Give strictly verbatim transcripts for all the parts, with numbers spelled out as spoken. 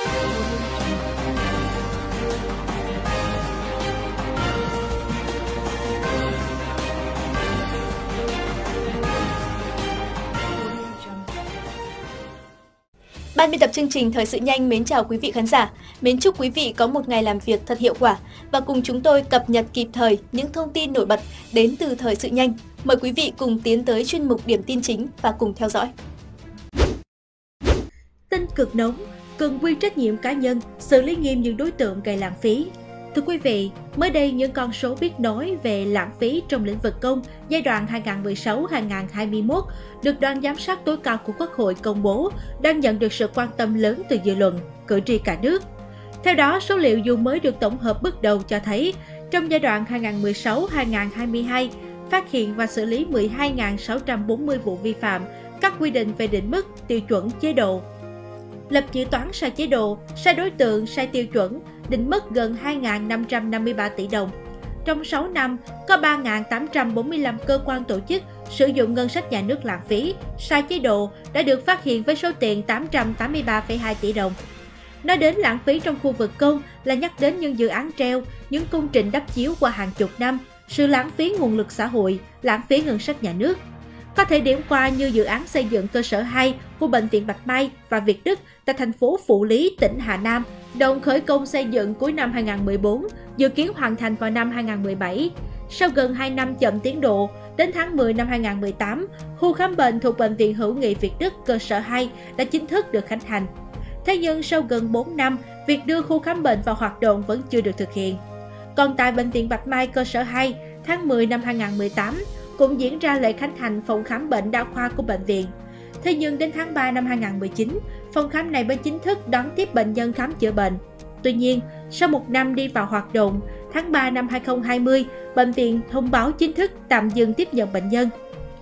Ban biên tập chương trình Thời sự nhanh mến chào quý vị khán giả. Mến chúc quý vị có một ngày làm việc thật hiệu quả và cùng chúng tôi cập nhật kịp thời những thông tin nổi bật đến từ Thời sự nhanh. Mời quý vị cùng tiến tới chuyên mục điểm tin chính và cùng theo dõi. Tin cực nóng, cần quy trách nhiệm cá nhân, xử lý nghiêm những đối tượng gây lãng phí. Thưa quý vị, mới đây những con số biết nói về lãng phí trong lĩnh vực công giai đoạn hai nghìn không trăm mười sáu đến hai nghìn không trăm hai mươi mốt được Đoàn Giám sát tối cao của Quốc hội công bố đang nhận được sự quan tâm lớn từ dư luận, cử tri cả nước. Theo đó, số liệu dù mới được tổng hợp bước đầu cho thấy, trong giai đoạn hai nghìn không trăm mười sáu đến hai nghìn không trăm hai mươi hai, phát hiện và xử lý mười hai nghìn sáu trăm bốn mươi vụ vi phạm các quy định về định mức, tiêu chuẩn, chế độ. Lập dự toán sai chế độ, sai đối tượng, sai tiêu chuẩn, định mức gần hai nghìn năm trăm năm mươi ba tỷ đồng. Trong sáu năm, có ba nghìn tám trăm bốn mươi lăm cơ quan tổ chức sử dụng ngân sách nhà nước lãng phí, sai chế độ đã được phát hiện với số tiền tám trăm tám mươi ba phẩy hai tỷ đồng. Nói đến lãng phí trong khu vực công là nhắc đến những dự án treo, những công trình đắp chiếu qua hàng chục năm, sự lãng phí nguồn lực xã hội, lãng phí ngân sách nhà nước. Có thể điểm qua như dự án xây dựng cơ sở hai của Bệnh viện Bạch Mai và Việt Đức tại thành phố Phủ Lý, tỉnh Hà Nam, đồng khởi công xây dựng cuối năm hai nghìn không trăm mười bốn, dự kiến hoàn thành vào năm hai nghìn không trăm mười bảy. Sau gần hai năm chậm tiến độ, đến tháng mười năm hai nghìn không trăm mười tám, khu khám bệnh thuộc Bệnh viện Hữu nghị Việt Đức cơ sở hai đã chính thức được khánh thành. Thế nhưng sau gần bốn năm, việc đưa khu khám bệnh vào hoạt động vẫn chưa được thực hiện. Còn tại Bệnh viện Bạch Mai cơ sở hai, tháng mười năm hai nghìn không trăm mười tám, cũng diễn ra lễ khánh thành phòng khám bệnh đa khoa của bệnh viện. Thế nhưng đến tháng ba năm hai nghìn không trăm mười chín, phòng khám này mới chính thức đón tiếp bệnh nhân khám chữa bệnh. Tuy nhiên, sau một năm đi vào hoạt động, tháng ba năm hai nghìn không trăm hai mươi, bệnh viện thông báo chính thức tạm dừng tiếp nhận bệnh nhân.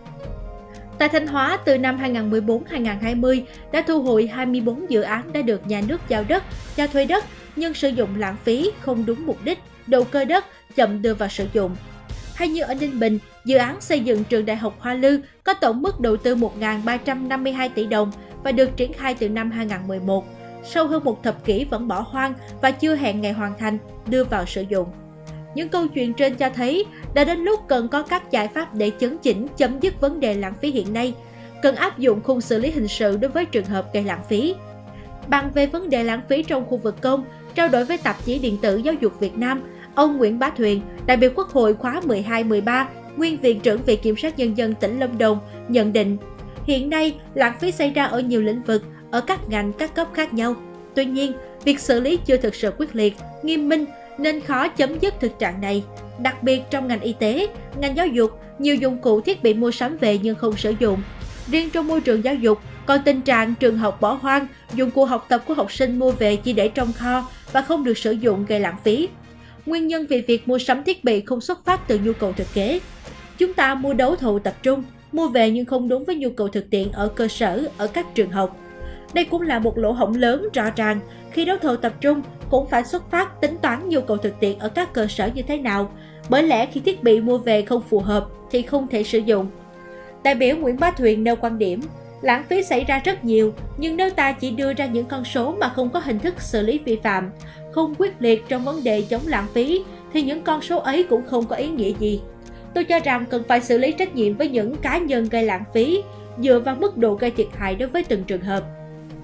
Tại Thanh Hóa, từ năm hai nghìn không trăm mười bốn đến hai nghìn không trăm hai mươi, đã thu hồi hai mươi bốn dự án đã được nhà nước giao đất, cho thuê đất, nhưng sử dụng lãng phí, không đúng mục đích, đầu cơ đất, chậm đưa vào sử dụng. Hay như ở Ninh Bình, dự án xây dựng trường Đại học Hoa Lư có tổng mức đầu tư một nghìn ba trăm năm mươi hai tỷ đồng và được triển khai từ năm hai nghìn không trăm mười một. Sau hơn một thập kỷ vẫn bỏ hoang và chưa hẹn ngày hoàn thành, đưa vào sử dụng. Những câu chuyện trên cho thấy đã đến lúc cần có các giải pháp để chấn chỉnh, chấm dứt vấn đề lãng phí hiện nay. Cần áp dụng khung xử lý hình sự đối với trường hợp gây lãng phí. Bàn về vấn đề lãng phí trong khu vực công, trao đổi với tạp chí điện tử Giáo dục Việt Nam, ông Nguyễn Bá Thuyền, đại biểu Quốc hội khóa mười hai mười ba, nguyên Viện trưởng Viện Kiểm sát Nhân dân tỉnh Lâm Đồng, nhận định hiện nay lãng phí xảy ra ở nhiều lĩnh vực, ở các ngành, các cấp khác nhau. Tuy nhiên, việc xử lý chưa thực sự quyết liệt, nghiêm minh nên khó chấm dứt thực trạng này. Đặc biệt trong ngành y tế, ngành giáo dục, nhiều dụng cụ thiết bị mua sắm về nhưng không sử dụng. Riêng trong môi trường giáo dục, còn tình trạng trường học bỏ hoang, dụng cụ học tập của học sinh mua về chỉ để trong kho và không được sử dụng gây lãng phí. Nguyên nhân vì việc mua sắm thiết bị không xuất phát từ nhu cầu thực tế. Chúng ta mua đấu thầu tập trung, mua về nhưng không đúng với nhu cầu thực tiễn ở cơ sở, ở các trường học. Đây cũng là một lỗ hổng lớn rõ ràng, khi đấu thầu tập trung cũng phải xuất phát tính toán nhu cầu thực tiễn ở các cơ sở như thế nào, bởi lẽ khi thiết bị mua về không phù hợp thì không thể sử dụng. Đại biểu Nguyễn Bá Thuyền nêu quan điểm, lãng phí xảy ra rất nhiều, nhưng nếu ta chỉ đưa ra những con số mà không có hình thức xử lý vi phạm, không quyết liệt trong vấn đề chống lãng phí, thì những con số ấy cũng không có ý nghĩa gì. Tôi cho rằng cần phải xử lý trách nhiệm với những cá nhân gây lãng phí, dựa vào mức độ gây thiệt hại đối với từng trường hợp.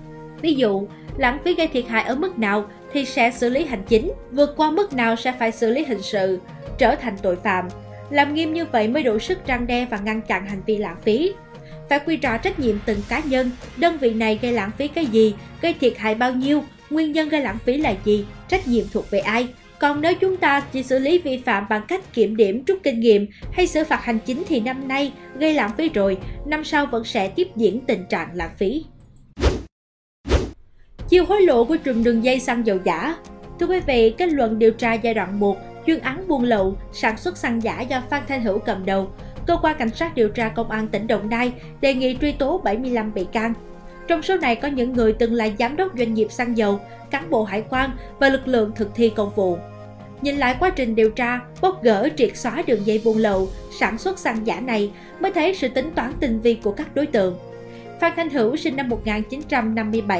Ví dụ, lãng phí gây thiệt hại ở mức nào thì sẽ xử lý hành chính, vượt qua mức nào sẽ phải xử lý hình sự, trở thành tội phạm. Làm nghiêm như vậy mới đủ sức răn đe và ngăn chặn hành vi lãng phí. Phải quy rõ trách nhiệm từng cá nhân, đơn vị này gây lãng phí cái gì, gây thiệt hại bao nhiêu, nguyên nhân gây lãng phí là gì, trách nhiệm thuộc về ai. Còn nếu chúng ta chỉ xử lý vi phạm bằng cách kiểm điểm, rút kinh nghiệm hay xử phạt hành chính thì năm nay gây lãng phí rồi, năm sau vẫn sẽ tiếp diễn tình trạng lãng phí. Chiêu hối lộ của trùm đường dây xăng dầu giả. Thưa quý vị, kết luận điều tra giai đoạn một, chuyên án buôn lậu, sản xuất xăng giả do Phan Thanh Hữu cầm đầu, Cơ quan Cảnh sát điều tra Công an tỉnh Đồng Nai đề nghị truy tố bảy mươi lăm bị can. Trong số này có những người từng là giám đốc doanh nghiệp xăng dầu, cán bộ hải quan và lực lượng thực thi công vụ. Nhìn lại quá trình điều tra, bóc gỡ triệt xóa đường dây buôn lậu, sản xuất xăng giả này mới thấy sự tính toán tinh vi của các đối tượng. Phan Thanh Hữu sinh năm một nghìn chín trăm năm mươi bảy,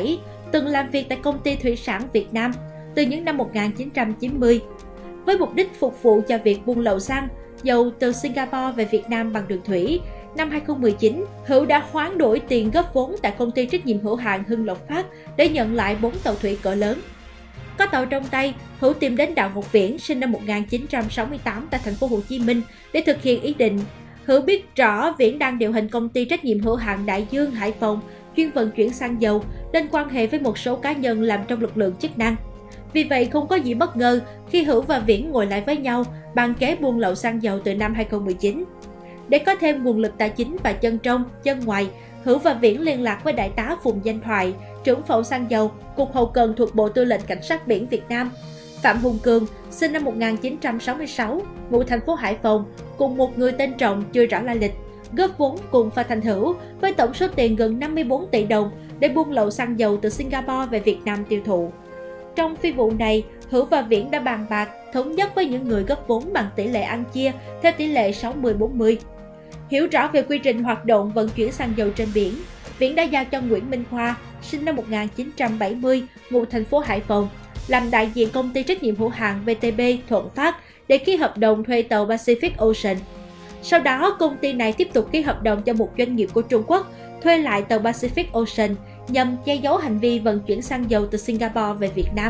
từng làm việc tại công ty thủy sản Việt Nam từ những năm một nghìn chín trăm chín mươi. Với mục đích phục vụ cho việc buôn lậu xăng, dầu từ Singapore về Việt Nam bằng đường thủy, năm hai nghìn không trăm mười chín, Hữu đã hoán đổi tiền góp vốn tại công ty trách nhiệm hữu hạn Hưng Lộc Phát để nhận lại bốn tàu thủy cỡ lớn. Có tàu trong tay, Hữu tìm đến Đào Ngọc Viễn sinh năm một nghìn chín trăm sáu mươi tám tại thành phố Hồ Chí Minh để thực hiện ý định. Hữu biết rõ Viễn đang điều hành công ty trách nhiệm hữu hạn Đại Dương Hải Phòng chuyên vận chuyển xăng dầu, nên quan hệ với một số cá nhân làm trong lực lượng chức năng. Vì vậy không có gì bất ngờ khi Hữu và Viễn ngồi lại với nhau bàn kế buôn lậu xăng dầu từ năm hai nghìn không trăm mười chín. Để có thêm nguồn lực tài chính và chân trong, chân ngoài, Hữu và Viễn liên lạc với đại tá Phùng Danh Thoại, trưởng phòng xăng dầu, Cục Hậu cần thuộc Bộ Tư lệnh Cảnh sát biển Việt Nam, Phạm Hùng Cường, sinh năm một nghìn chín trăm sáu mươi sáu, ngụ thành phố Hải Phòng, cùng một người tên Trọng chưa rõ lai lịch, góp vốn cùng Phan Thanh Hữu với tổng số tiền gần năm mươi tư tỷ đồng để buôn lậu xăng dầu từ Singapore về Việt Nam tiêu thụ. Trong phi vụ này, Hữu và Viễn đã bàn bạc, thống nhất với những người góp vốn bằng tỷ lệ ăn chia theo tỷ lệ sáu mươi bốn mươi. Hiểu rõ về quy trình hoạt động vận chuyển xăng dầu trên biển, Viễn đã giao cho Nguyễn Minh Khoa, sinh năm một nghìn chín trăm bảy mươi, ngụ thành phố Hải Phòng, làm đại diện công ty trách nhiệm hữu hạn vê tê bê Thuận Phát để ký hợp đồng thuê tàu Pacific Ocean. Sau đó, công ty này tiếp tục ký hợp đồng cho một doanh nghiệp của Trung Quốc thuê lại tàu Pacific Ocean nhằm che giấu hành vi vận chuyển xăng dầu từ Singapore về Việt Nam.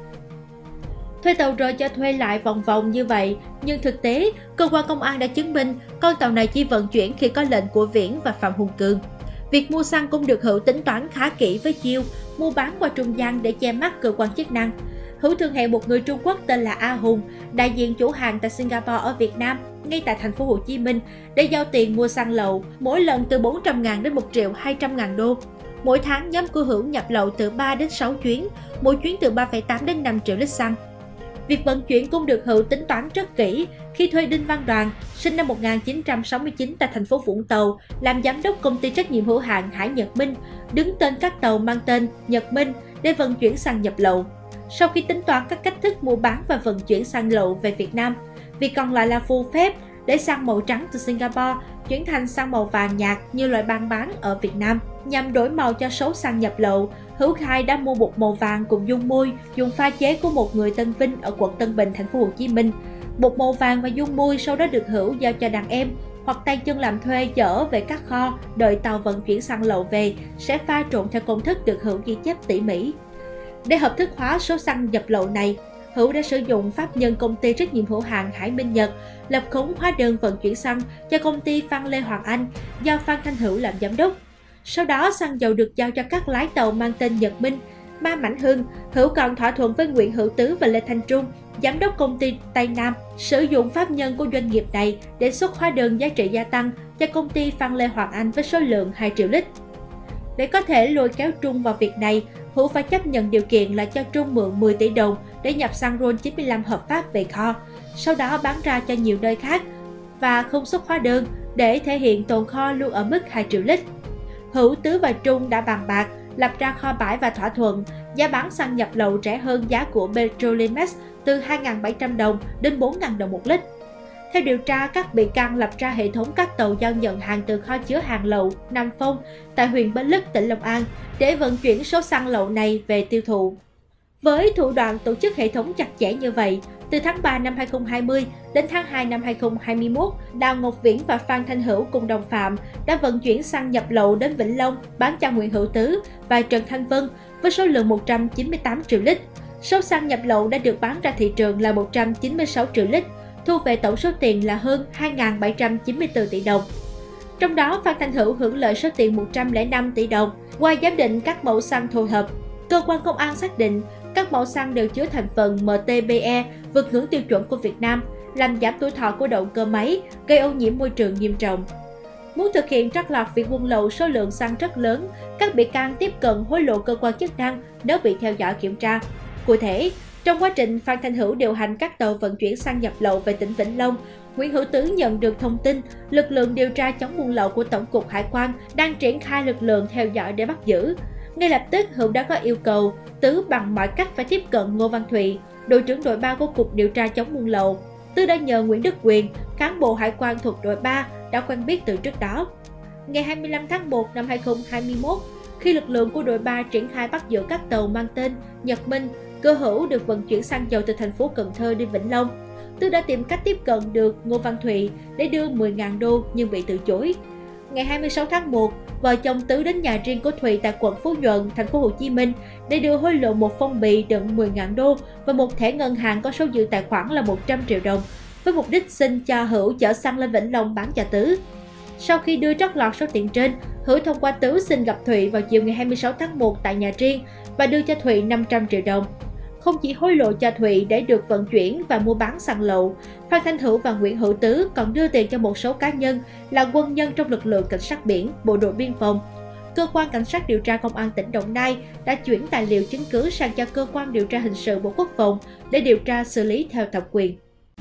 Thuê tàu rồi cho thuê lại vòng vòng như vậy, nhưng thực tế, cơ quan công an đã chứng minh con tàu này chỉ vận chuyển khi có lệnh của Viễn và Phạm Hùng Cường. Việc mua xăng cũng được Hữu tính toán khá kỹ với chiêu mua bán qua trung gian để che mắt cơ quan chức năng. Hữu thường hẹn một người Trung Quốc tên là A Hùng, đại diện chủ hàng tại Singapore ở Việt Nam, ngay tại thành phố Hồ Chí Minh, để giao tiền mua xăng lậu, mỗi lần từ bốn trăm ngàn đến một triệu hai trăm ngàn đô. Mỗi tháng, nhóm của Hữu nhập lậu từ ba đến sáu chuyến, mỗi chuyến từ ba phẩy tám đến năm triệu lít xăng. Việc vận chuyển cũng được Hữu tính toán rất kỹ khi thuê Đinh Văn Đoàn, sinh năm một nghìn chín trăm sáu mươi chín tại thành phố Vũng Tàu, làm giám đốc công ty trách nhiệm hữu hạn Hải Nhật Minh, đứng tên các tàu mang tên Nhật Minh để vận chuyển xăng nhập lậu. Sau khi tính toán các cách thức mua bán và vận chuyển xăng lậu về Việt Nam, việc còn lại là phù phép để xăng màu trắng từ Singapore chuyển thành xăng màu vàng nhạt như loại ban bán ở Việt Nam. Nhằm đổi màu cho số xăng nhập lậu, Hữu khai đã mua bột màu vàng cùng dung môi dùng pha chế của một người tên Vinh ở quận Tân Bình, thành phố Hồ Chí Minh. Bột màu vàng và dung môi sau đó được Hữu giao cho đàn em hoặc tay chân làm thuê chở về các kho, đợi tàu vận chuyển xăng lậu về sẽ pha trộn theo công thức được Hữu ghi chép tỉ mỉ. Để hợp thức hóa số xăng nhập lậu này, Hữu đã sử dụng pháp nhân công ty trách nhiệm hữu hạn Hải Minh Nhật lập khống hóa đơn vận chuyển xăng cho công ty Phan Lê Hoàng Anh do Phan Thanh Hữu làm giám đốc. Sau đó, xăng dầu được giao cho các lái tàu mang tên Nhật Minh, Ma Mảnh Hưng. Hữu còn thỏa thuận với Nguyễn Hữu Tứ và Lê Thanh Trung, giám đốc công ty Tây Nam, sử dụng pháp nhân của doanh nghiệp này để xuất hóa đơn giá trị gia tăng cho công ty Phan Lê Hoàng Anh với số lượng hai triệu lít. Để có thể lôi kéo Trung vào việc này, Hữu phải chấp nhận điều kiện là cho Trung mượn mười tỷ đồng để nhập xăng RON chín mươi lăm hợp pháp về kho, sau đó bán ra cho nhiều nơi khác và không xuất hóa đơn để thể hiện tồn kho luôn ở mức hai triệu lít. Hữu, Tứ và Trung đã bàn bạc, lập ra kho bãi và thỏa thuận giá bán xăng nhập lậu rẻ hơn giá của Petrolimex từ hai nghìn bảy trăm đồng đến bốn nghìn đồng một lít. Theo điều tra, các bị can lập ra hệ thống các tàu giao nhận hàng từ kho chứa hàng lậu Nam Phong tại huyện Bến Lức, tỉnh Long An để vận chuyển số xăng lậu này về tiêu thụ. Với thủ đoạn tổ chức hệ thống chặt chẽ như vậy, từ tháng ba năm hai nghìn không trăm hai mươi đến tháng hai năm hai nghìn không trăm hai mươi mốt, Đào Ngọc Viễn và Phan Thanh Hữu cùng đồng phạm đã vận chuyển xăng nhập lậu đến Vĩnh Long bán cho Nguyễn Hữu Tứ và Trần Thanh Vân với số lượng một trăm chín mươi tám triệu lít. Số xăng nhập lậu đã được bán ra thị trường là một trăm chín mươi sáu triệu lít, thu về tổng số tiền là hơn hai nghìn bảy trăm chín mươi tư tỷ đồng. Trong đó, Phan Thanh Hữu hưởng lợi số tiền một trăm lẻ năm tỷ đồng. Qua giám định các mẫu xăng thô hợp, cơ quan công an xác định các mẫu xăng đều chứa thành phần em tê bê e vượt ngưỡng tiêu chuẩn của Việt Nam, làm giảm tuổi thọ của động cơ máy, gây ô nhiễm môi trường nghiêm trọng. Muốn thực hiện trót lọt việc buôn lậu số lượng xăng rất lớn, các bị can tiếp cận hối lộ cơ quan chức năng nếu bị theo dõi kiểm tra. Cụ thể, trong quá trình Phan Thanh Hữu điều hành các tàu vận chuyển xăng nhập lậu về tỉnh Vĩnh Long, Nguyễn Hữu Tứ nhận được thông tin lực lượng điều tra chống buôn lậu của Tổng cục Hải quan đang triển khai lực lượng theo dõi để bắt giữ. Ngay lập tức, Hữu đã có yêu cầu Tứ bằng mọi cách phải tiếp cận Ngô Văn Thụy, đội trưởng đội ba của Cục điều tra chống buôn lậu. Tứ đã nhờ Nguyễn Đức Quyền, cán bộ hải quan thuộc đội ba đã quen biết từ trước đó. Ngày hai mươi lăm tháng một năm hai nghìn không trăm hai mươi mốt, khi lực lượng của đội ba triển khai bắt giữ các tàu mang tên Nhật Minh, Cơ Hữu được vận chuyển xăng dầu từ thành phố Cần Thơ đi Vĩnh Long. Tứ đã tìm cách tiếp cận được Ngô Văn Thụy để đưa mười nghìn đô nhưng bị từ chối. Ngày hai mươi sáu tháng một, vợ chồng Tứ đến nhà riêng của Thụy tại quận Phú Nhuận, thành phố Hồ Chí Minh để đưa hối lộ một phong bì đựng mười nghìn đô và một thẻ ngân hàng có số dư tài khoản là một trăm triệu đồng, với mục đích xin cho Hữu chở xăng lên Vĩnh Long bán cho Tứ. Sau khi đưa trót lọt số tiền trên, Hữu thông qua Tứ xin gặp Thụy vào chiều ngày hai mươi sáu tháng một tại nhà riêng và đưa cho Thụy năm trăm triệu đồng. Không chỉ hối lộ cho Thụy để được vận chuyển và mua bán xăng lậu, Phan Thanh Hữu và Nguyễn Hữu Tứ còn đưa tiền cho một số cá nhân là quân nhân trong lực lượng cảnh sát biển, bộ đội biên phòng. Cơ quan cảnh sát điều tra công an tỉnh Đồng Nai đã chuyển tài liệu chứng cứ sang cho cơ quan điều tra hình sự Bộ Quốc phòng để điều tra xử lý theo thẩm quyền.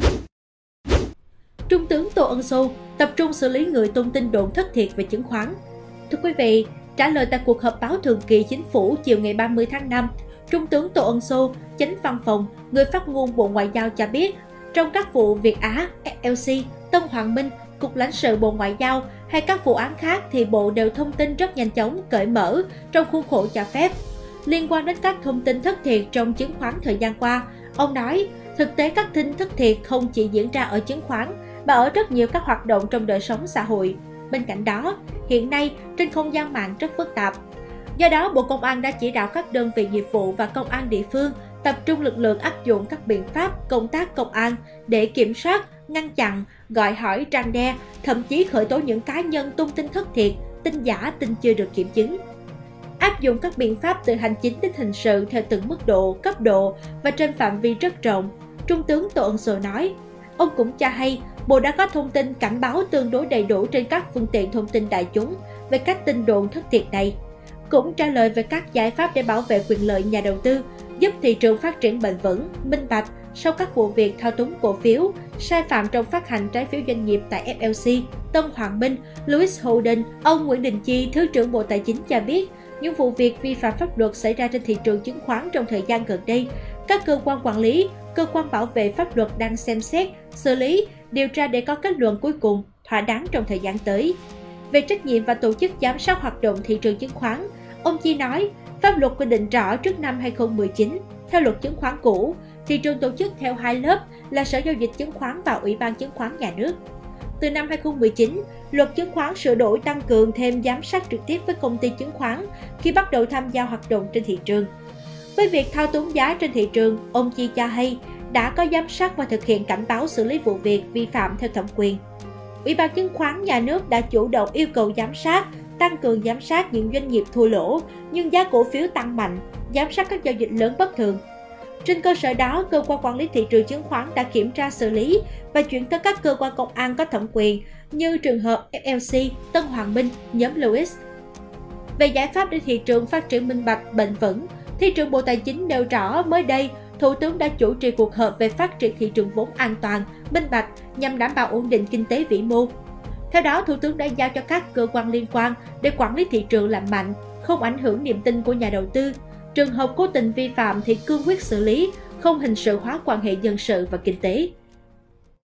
Trung tướng Tô Ân Sô tập trung xử lý người tung tin đồn thất thiệt về chứng khoán. Thưa quý vị, trả lời tại cuộc họp báo thường kỳ chính phủ chiều ngày ba mươi tháng năm, Trung tướng Tô Ân Sô, Chánh Văn phòng, người phát ngôn Bộ Ngoại giao cho biết, trong các vụ Việt Á, ép lờ xê, Tân Hoàng Minh, Cục lãnh sự Bộ Ngoại giao hay các vụ án khác thì Bộ đều thông tin rất nhanh chóng, cởi mở trong khuôn khổ cho phép. Liên quan đến các thông tin thất thiệt trong chứng khoán thời gian qua, ông nói, thực tế các tin thất thiệt không chỉ diễn ra ở chứng khoán mà ở rất nhiều các hoạt động trong đời sống xã hội. Bên cạnh đó, hiện nay trên không gian mạng rất phức tạp. Do đó, Bộ Công an đã chỉ đạo các đơn vị nghiệp vụ và công an địa phương tập trung lực lượng áp dụng các biện pháp công tác công an để kiểm soát, ngăn chặn, gọi hỏi, răn đe, thậm chí khởi tố những cá nhân tung tin thất thiệt, tin giả, tin chưa được kiểm chứng. Áp dụng các biện pháp từ hành chính đến hình sự theo từng mức độ, cấp độ và trên phạm vi rất rộng, Trung tướng Tô Ân Sô nói. Ông cũng cho hay, Bộ đã có thông tin cảnh báo tương đối đầy đủ trên các phương tiện thông tin đại chúng về các tin đồn thất thiệt này. Cũng trả lời về các giải pháp để bảo vệ quyền lợi nhà đầu tư, giúp thị trường phát triển bền vững, minh bạch sau các vụ việc thao túng cổ phiếu, sai phạm trong phát hành trái phiếu doanh nghiệp tại ép lờ xê, Tân Hoàng Minh, Louis Holden, ông Nguyễn Đình Chi, Thứ trưởng Bộ Tài chính cho biết, những vụ việc vi phạm pháp luật xảy ra trên thị trường chứng khoán trong thời gian gần đây, các cơ quan quản lý, cơ quan bảo vệ pháp luật đang xem xét, xử lý, điều tra để có kết luận cuối cùng, thỏa đáng trong thời gian tới. Về trách nhiệm và tổ chức giám sát hoạt động thị trường chứng khoán, ông Chi nói, pháp luật quy định rõ trước năm hai không một chín, theo luật chứng khoán cũ, thị trường tổ chức theo hai lớp là Sở Giao dịch Chứng khoán và Ủy ban Chứng khoán Nhà nước. Từ năm hai không một chín, luật chứng khoán sửa đổi tăng cường thêm giám sát trực tiếp với công ty chứng khoán khi bắt đầu tham gia hoạt động trên thị trường. Với việc thao túng giá trên thị trường, ông Chi cho hay đã có giám sát và thực hiện cảnh báo xử lý vụ việc vi phạm theo thẩm quyền. Ủy ban Chứng khoán Nhà nước đã chủ động yêu cầu giám sát, tăng cường giám sát những doanh nghiệp thua lỗ nhưng giá cổ phiếu tăng mạnh, giám sát các giao dịch lớn bất thường. Trên cơ sở đó, cơ quan quản lý thị trường chứng khoán đã kiểm tra xử lý và chuyển tới các cơ quan công an có thẩm quyền như trường hợp ép lờ xê, Tân Hoàng Minh, nhóm Louis. Về giải pháp để thị trường phát triển minh bạch, bền vững, Thị trưởng Bộ Tài chính nêu rõ mới đây, Thủ tướng đã chủ trì cuộc họp về phát triển thị trường vốn an toàn, minh bạch nhằm đảm bảo ổn định kinh tế vĩ mô. Theo đó, Thủ tướng đã giao cho các cơ quan liên quan để quản lý thị trường lành mạnh, không ảnh hưởng niềm tin của nhà đầu tư. Trường hợp cố tình vi phạm thì cương quyết xử lý, không hình sự hóa quan hệ dân sự và kinh tế.